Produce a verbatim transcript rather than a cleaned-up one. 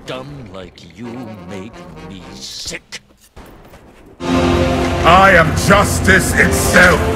dumb like you make me sick. I am justice itself!